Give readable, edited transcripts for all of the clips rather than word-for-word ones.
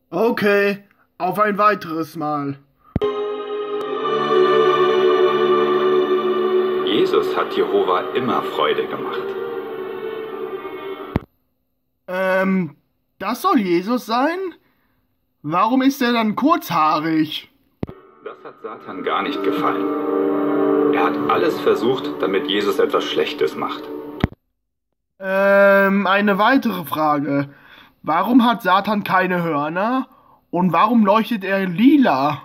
Okay, auf ein weiteres Mal. Jesus hat Jehova immer Freude gemacht. Das soll Jesus sein? Warum ist er dann kurzhaarig? Das hat Satan gar nicht gefallen. Er hat alles versucht, damit Jesus etwas Schlechtes macht. Eine weitere Frage. Warum hat Satan keine Hörner? Und warum leuchtet er lila?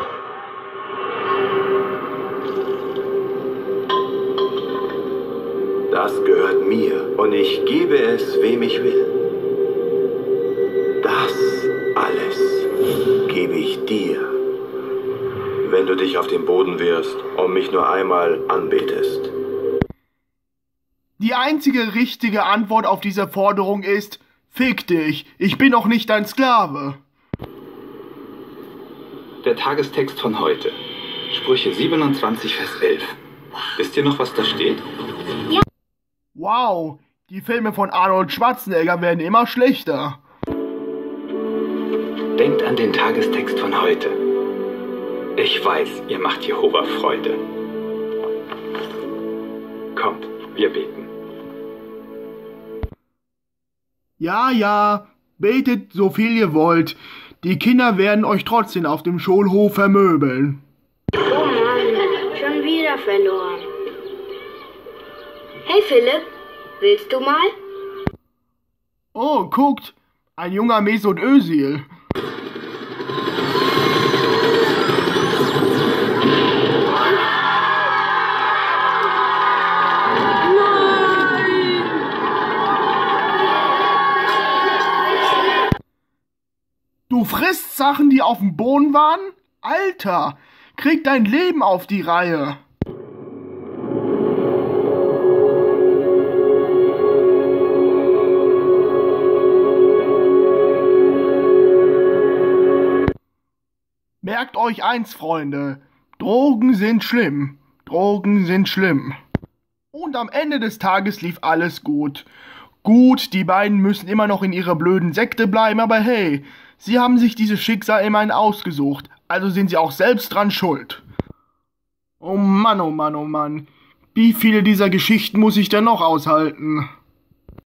Das gehört mir und ich gebe es, wem ich will. Das alles gebe ich dir, wenn du dich auf den Boden wirfst und mich nur einmal anbetest. Die einzige richtige Antwort auf diese Forderung ist: Fick dich, ich bin auch nicht dein Sklave. Der Tagestext von heute. Sprüche 27, Vers 11. Wisst ihr noch, was da steht? Wow, die Filme von Arnold Schwarzenegger werden immer schlechter. Denkt an den Tagestext von heute. Ich weiß, ihr macht Jehova Freude. Kommt, wir beten. Ja, betet so viel ihr wollt. Die Kinder werden euch trotzdem auf dem Schulhof vermöbeln. Oh Mann, schon wieder verloren. Hey Philipp, willst du mal? Oh, guckt, ein junger Mesut Özil. Du frisst Sachen, die auf dem Boden waren? Alter, krieg dein Leben auf die Reihe. Merkt euch eins, Freunde. Drogen sind schlimm. Drogen sind schlimm. Und am Ende des Tages lief alles gut. Gut, die beiden müssen immer noch in ihrer blöden Sekte bleiben, aber hey, sie haben sich dieses Schicksal immerhin ausgesucht, also sind sie auch selbst dran schuld. Oh Mann, oh Mann, oh Mann. Wie viele dieser Geschichten muss ich denn noch aushalten?